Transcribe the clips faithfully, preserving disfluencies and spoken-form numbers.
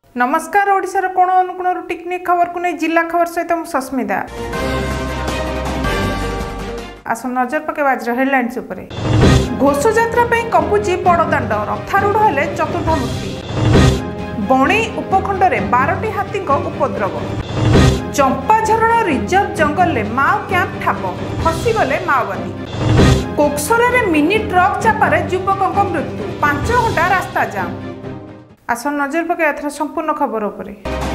नमस्कार ओडिशार कोण अनुकोण टिकनिक खबर को नहीं जिला खबर सहित मु सस्मिता आस नजर पकेबा आज हेडलाइंस उपरे। घोषयात्रा कंपुची बड़दाण्ड रथारूढ़ हेले चतुर्थमूर्ति। बणई उपखंड में बारटी हाथी उपद्रव। चंपाझरण रिजर्व जंगल में माओ कैंप ठाप फसीगले माओवादी। कोक्सरा मिनी ट्रक चापारे युवकों मृत्यु पांच घंटा रास्ता जाम। आस नजर पकेबा संपूर्ण खबर उपरे।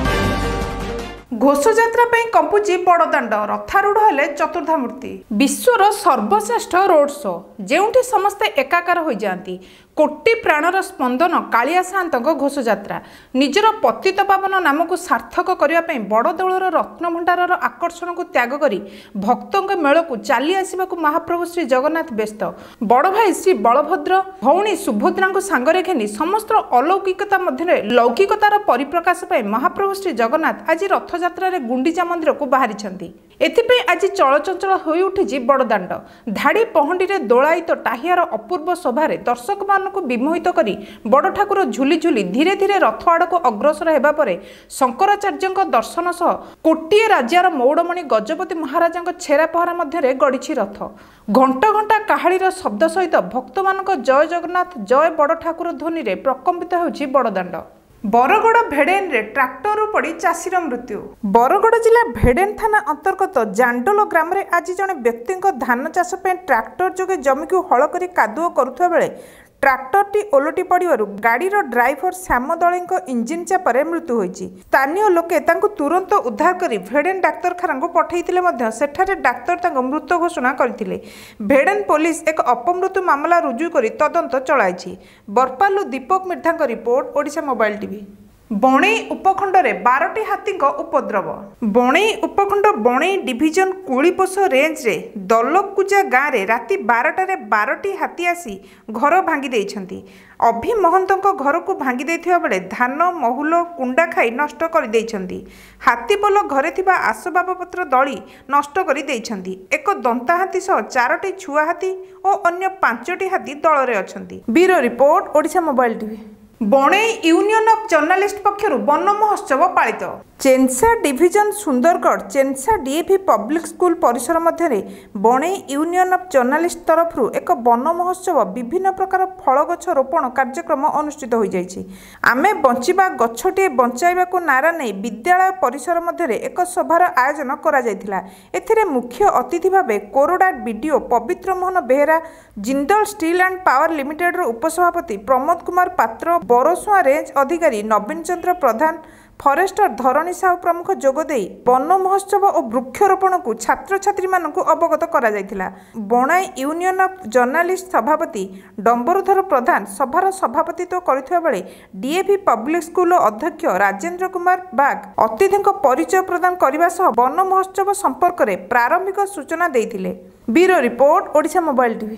घोषयात्रा कंपुची बड़दाण्ड रथारूढ़ हेले चतुर्थमूर्ति। विश्वर सर्वश्रेष्ठ रोड शो जेउठी समस्ते एकाकार हो जाती। कोटी प्राणर स्पंदन कालिया साहंत घोषयात्रा निजर पतित पावन नाम को सार्थक करने बड़ देवर रत्नभंडार आकर्षण को त्याग करी भक्तों मेल को चली आसवा महाप्रभु श्री जगन्नाथ व्यस्त। बड़ भाई श्री बलभद्र भौणी सुभद्रा को सांगरे घेनी समस्त अलौकिकता मध्य लौकिकतार परिप्रकाश महाप्रभु श्री जगन्नाथ आज रथयात्रा रे गुंडीचा मंदिर को बाहरी। एथिपई आज चलचंचल हो उठी बड़दाण्ड। धाड़ी पहंडी रे दोलायित टाहियार अपूर्व शोभारे दर्शक मान को विमोहित करी बड़ ठाकुर झुली झुली धीरे धीरे रथ आड़ को अग्रसर हेबा परे शंकराचार्य दर्शन सह कोटिए राज्यर मौड़मणि गजपति महाराजा छेरा पहरा मध्य गड़ी रथ। घंटा घंटा काहालीर शब्द सहित भक्त मानक जय जगन्नाथ जय बड़ ठाकुर ध्वनि रे प्रकम्पित होउछि बड़दाण्ड। बरगड़ भेडेन रे ट्राक्टर पड़ी चाषीर मृत्यु। बरगड़ जिला भेडेन थाना अंतर्गत जांडोल ग्राम रे आज जड़े व्यक्ति धान चाष ट्राक्टर जोगे जमी को हल कर कादुओ करुवा बेले ट्राक्टरटी ओलटी पड़ू गाड़ीर ड्राइवर श्याम दले इंजिन चापारे मृत्यु होइछि। स्थानीय लोके तांको तुरंत उद्धार करी भेडेन डाक्तरखाना को पठाइथिले सेठारे डाक्तर तांको मृत घोषणा करथिले। भेडेन पुलिस एक अपमृत्यु मामला रुजु करी तदंत चलाइछि। बरपालु दीपक मिर्धांक report Odisha mobile TV. Bonai उपखंड में बारटी हाथी उपद्रव। बणई उपखंड बणई डिविजन कुलीपोष रेंज रे दलकुजा गाँव में राति बारटारे बारटी हाथी आसी घर भांगी देइछंती। अभि महंतों घर को भांगी देथिबा बेले धान महुल कुंडा खाई नष्ट कर देइछंती। हाथी पल घरे थिबा आसबाबपत्र दली नष्ट कर देइछंती। एक दंता हाथी सह चारोटी छुआ हाथी और अन्य पांचटी हाथी दल रे अछंती। Bureau report Odisha mobile TV. Bonai union of journalist पक्षर वन महोत्सव पालित। चेन्सा डिविजन सुंदरगढ़ चेन्सा डीएवी पब्लिक स्कूल परिसर मध्य बणई यूनियन ऑफ जर्नलिस्ट तरफ एक वन महोत्सव विभिन्न प्रकार फल गछ रोपण कार्यक्रम अनुष्ठित हो जाइछि। आमे बंचिबा गछटे बंचाइबा को नारा नहीं विद्यालय परिसर मध्य एक सभार आयोजन करा जायथिला। एथिरे मुख्य अतिथि भावे कोरोडा BDO Pabitra Mohan Behera Jindal steel and power limited उपसभापति प्रमोद कुमार पात्र बरसुआ रेंज अधिकारी नवीन चंद्र प्रधान फरेस्टर धरणी साहू प्रमुख जोगदे वन महोत्सव और वृक्षरोपण को छात्र छात्री मानक अवगत करा जायथिला। बणाई यूनियन ऑफ जर्नलिस्ट सभापति डंबरधर प्रधान सभार सभापतित्व करथिबा बेले डीएवी पब्लिक स्कूल अध्यक्ष राजेंद्र कुमार बाग अतिथि परिचय प्रदान करने सह वन महोत्सव संपर्क में प्रारंभिक सूचना देइथिले। Bureau report Odisha mobile TV.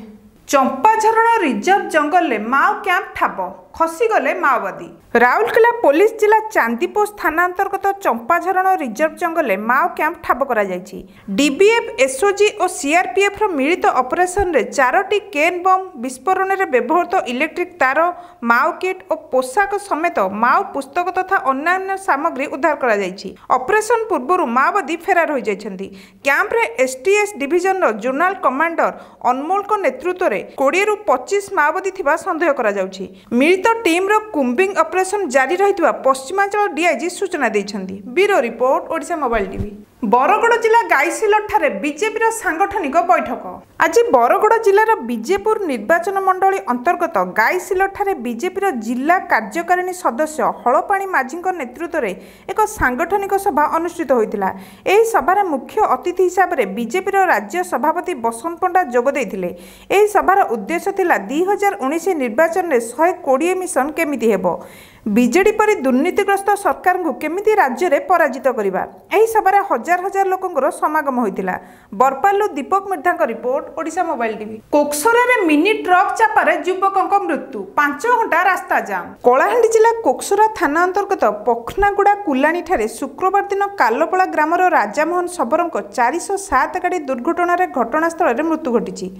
Champajharan reserve जंगल में माओ कैंप ठाप खसीगले माओवादी। राउरकेला पुलिस जिला चांदीपोष थाना अंतर्गत चंपाझरण रिजर्व जंगल में माओ कैंप ठाप करा जायछि। डीबीएफ एसओजी और सीआरपीएफ रो मिलित ऑपरेशन रे चारोटी केन बम विस्फोरण रे व्यवहृत इलेक्ट्रिक तार माओ किट और पोशाक समेत माओ पुस्तक तथा अन्य सामग्री उद्धार करा जायछि। ऑपरेशन पूर्व माओवादी फेरार हो जाइछन्ति। कैंप रे एसटीएस डिविजन रो जोनल कमांडर अनमोल को नेतृत्व रे बीस रु पच्चीस माओवादी थिबा संदेह करा जाउछि। मिलित टीम रो कुंबिंग ऑपरेशन जारी रहितबा पश्चिमांचल डीआईजी सूचना दैछन्ति। Bureau report Odisha mobile TV. Bargarh जिला गाईसिलट ठारे बीजेपी सांगठनिक बैठक। आज बरगड़ जिलार बीजेपुर निर्वाचन मंडली अंतर्गत गाईसिलट ठारे बीजेपी जिला कार्यकारिणी सदस्य हलपाणी माझी नेतृत्व में एक सांगठनिक सभा अनुष्ठित होता। यह सभार मुख्य अतिथि हिसाब से बीजेपी राज्य सभापति बसंत पंडा जोगदे। यह सभार उद्देश्य थिला दुई हजार उन्नीस निर्वाचन में शहे कोड़े मिशन केमिति हेबो बीजेडी परि दुर्नीतिग्रस्त सरकार को केमिति राज्य में पराजित करवा। यही सभार हजार हजार लोकंर समागम होता। बरपालु दीपक मिर्धांक report Odisha mobile TV. Koksara mini truck चापारे युवकों मृत्यु पांच घंटा रास्ता जाम। कलाहांडी जिला कोक्सरा थाना अंतर्गत पखनागुड़ा कुलाणी ठारे शुक्रवार दिन कालपड़ा ग्रामर राजामोहन सबरंक चार सौ सात गाड़ी दुर्घटन घटनास्थल में मृत्यु घटी।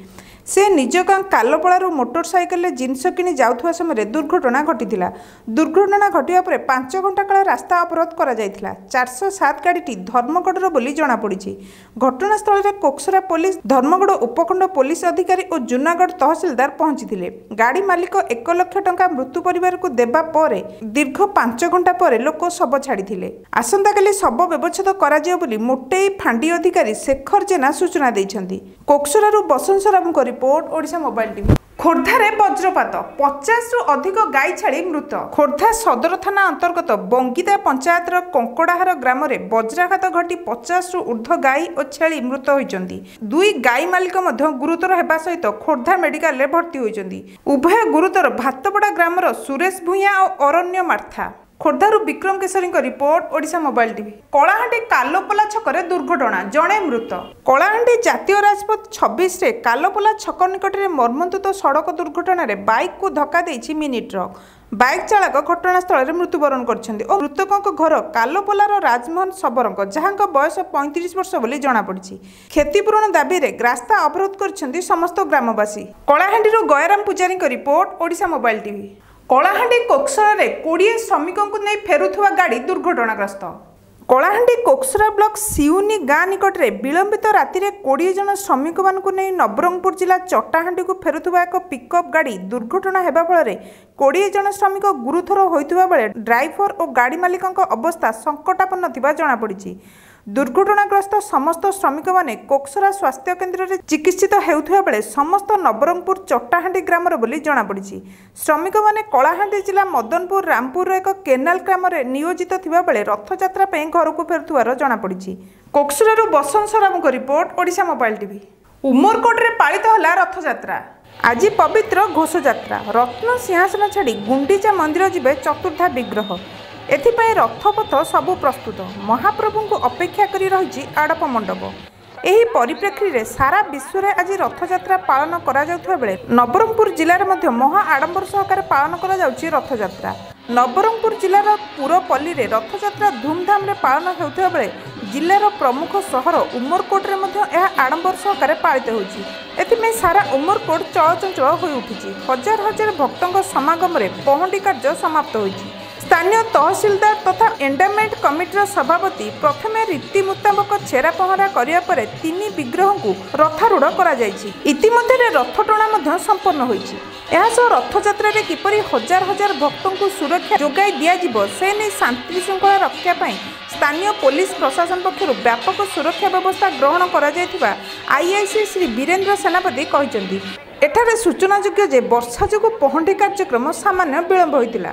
से निज गाँ कालपड़ारू मोटरसाइकेल जिनस किणी जाउथुवा समय दुर्घटना घटिथिला। दुर्घटना घटिया परे पांच घंटा काल रास्ता अवरोध करा जायथिला। चार सौ सात गाड़ीटी धर्मगढ़र बोली जणा पड़िछि। घटनास्थल में कोकसरा पुलिस, धर्मगढ़ उपखंड पुलिस अधिकारी और जूनागढ़ तहसिलदार पहुंची। गाड़ी मालिक एक लक्ष टंका मृत्यु परिवार को देबा परे दीर्घ पांच घंटा पर लोक शव छाड़ी। आसंता काली शव व्यवच्छेद करा जियो बोली मोटेई फांडी अधिकारी शेखर जेना सूचना दैछन्ती। कोकसरारू बसंत राम को रिपोर्ट, ओडिशा मोबाइल टीवी। खोर्धारे वज्रपात, पचास रु अधिक गाई छाड़ी मृत। खोर्धा सदर थाना अंतर्गत बंगीदा पंचायतर कंकड़ाहार ग्राम में वज्राघात घटी पचास रु ऊर्ध्व गाई और छेली मृत होइचंदी। दुई गाई मालिक मध्य गुरुतर हेबा सहित खोर्धा मेडिकल रे भर्ती होइचंदी। उभय गुरुतर भातपड़ा ग्रामर सुरेश भूया और अरण्य मार्था। खोर्धारू Bikram Keshari report, Odisha mobile TV. Kalahandi Kalopala छकरे दुर्घटना, जणे मृत। कलाहांडी जातीय राजपथ छब्बीस रे कालोपला छक निकट में मर्मन्तुद सड़क दुर्घटना रे बाइक को धक्का देछि मिनी ट्रक। बाइक चालक घटनास्थल में मृत्युवरण करछन्ती और मृतकों घर कालोपलार राजमोहन सबरंग, जहां बयस पैंतीस वर्ष बोली जଣାपड़ी। क्षतिपूरण दाबी रे रास्ता अवरोध करछन्ती समस्त ग्रामवासी। Kalahandi Gayaram Pujari report, Odisha mobile TV. Kalahandi Koksara रे बीस श्रमिकों को नहीं फेरुथुवा गाड़ी दुर्घटनाग्रस्त। कलाहांडी कोकसरा ब्लॉक सिउनी गाँ निकट में विलंबित राति में बीस जन श्रमिक मानकु नहीं नवरंगपुर जिला चट्टाहांडी को फेरुथुवा एक पिकअप गाड़ी दुर्घटना हेबा फल बीस जन श्रमिक गुरुतर होइतुवा बेले ड्राइवर और गाड़ी मालिकक अवस्था संकटापन्न थिबा जଣାपड़ी। दुर्घटनाग्रस्त समस्त श्रमिक माने कोकसरा स्वास्थ्य केन्द्र में चिकित्सित हेउथुवा बेले समस्त नवरंगपुर चट्टाहांडी ग्रामर बोली जଣାपड़ी। श्रमिक माने कलाहांडी जिला मदनपुर रामपुर एक केनाल ग्राम में नियोजित थिबा बेले रथयात्रा पे घर को फेरुथुवार जଣାपड़ी। कोकसरारू बसंत राम को report, Odisha mobile TV. Umerkote रे पालित होला रथयात्रा। आज पवित्र घोषयात्रा। रत्न सिंहासन छाड़ी गुंडीचा मंदिर जिबे चतुर्धा विग्रह। एथिपाई रथपथ सबु प्रस्तुत। महाप्रभु को अपेक्षा करी रही आड़प मंडप। एही परिप्रेक्षी रे सारा विश्व में आज रथयात्रा पालन करा जाउथुवा बेले नवरंगपुर जिलार मध्य महा आडंबर सहकारे पालन करा जाउछि रथयात्रा। नवरंगपुर जिलार पुरपल्ली रे रथयात्रा धूमधाम रे पालन हेउथुवा बेले जिलार प्रमुख सहर उमरकोट रे मध्य यह आडंबर सहकारे पालित होछि। एथिमे सारा उमरकोट चलचंचल होई उठिछि। हजार हजार भक्तों समागम रे पहंडी कार्य समाप्त होइछि। स्थानीय तहसिलदार तथा एंडामेंट कमिटीर सभापति प्रथमे रीति मुताबक छेरा पहरा करिया परे तीन विग्रह को रथारूढ़ करा जायछि। इतिमध्य रथ टणा मध्य संपन्न होइछि। एहा सह रथयात्रा रे किपरि हजार हजार भक्तों को सुरक्षा जोगाई दिया जिवो से नै शांति श्रृंखला रक्षा पाई स्थानीय पुलिस प्रशासन पक्षरु व्यापक सुरक्षा व्यवस्था ग्रहण करा जायथिबा आईआईसी श्री वीरेंद्र सेनापति कहिसंती। एठारे सूचनायोग्य जे वर्षा जो पहंडी कार्यक्रम सामान्य विलंब होता।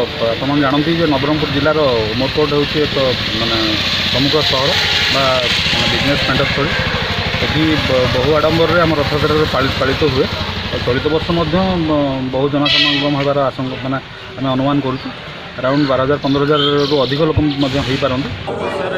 तुम जानती जो नवरंगपुर जिलार उमरकोट हूँ एक मानने प्रमुख सहर बिजनेस सेंटर स्थली। ये बहु आडंबर आम रथयात्रा पालित हुए। चलित वर्ष बहु जनसमागम होबार आशंका माने आम अनुमान करूँ। अराउंड बारह हजार पंद्रह हजार रु अधिक लोक हो पारती।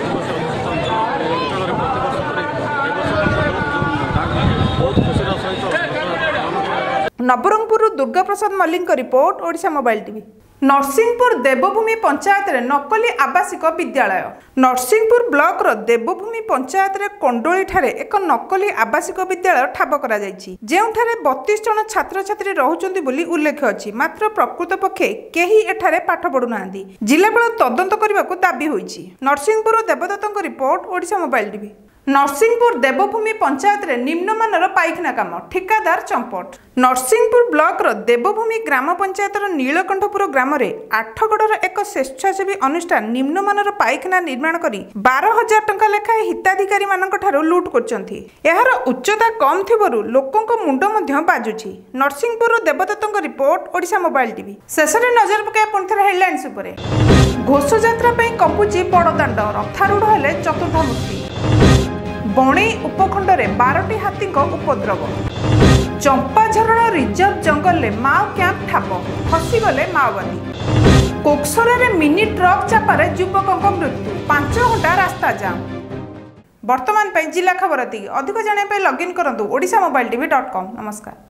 Nabarangpur Durga Prasad Mallick report, Odisha mobile TV. Narasinghpur Debabhumi panchayat रे नकली आवासिक विद्यालय। नरसिंहपुर ब्लॉक रो देवभूमि पंचायत रे कंडोली ठारे एक नकली आवासिक विद्यालय ठाब करा जायछि, जेउठारे बत्तीस जन छात्र छात्री रहुचंदी बोली उल्लेख अछि। मात्र प्रकृत पक्षे केही एठारे पाठ पढु नांदी। जिलापाल तदंत करबाकू दाबी होइछि। नरसिंहपुर देवदत्तक report, Odisha mobile TV. Narasinghpur Debabhumi panchayat रे निम्नमानर पाइखाना काम, ठिकादार चंपट। नरसिंहपुर ब्लॉक रो देवभूमि ग्राम पंचायतर नीलकंठपुर ग्राम रे आठगड़र एक स्वेच्छासेवी अनुष्ठान निम्नमानर पाइखाना निर्माण करी बारह हजार टंका लेखाएं हिताधिकारी मानक ठारो लूट करछंती। एहार उच्चता कम थिबरु लोकंक मुंड मध्य बाजुछि। नरसिंहपुर देवदत्तक रिपोर्ट, ओडिशा मोबाइल टीवी। शेषरे नजर पकाय पुणिथर हेडलाइंस उपरे। घोषयात्रा पई कंपुची बड़दाण्ड, रथारूढ़ हेले चतुर्धा मूर्ति। बणई उपखंड में बारटी हाथी उपद्रव। चंपाझरण रिजर्व जंगल में माओ कैंप ठाप, फसीगले माओवादी। कोकसरा रे मिनी ट्रक चापारे युवकों मृत्यु, पांच घंटा रास्ता जाम। वर्तमान जिला खबर अधिक जाना लॉगिन करूँ Odisha mobile TV dot com. नमस्कार।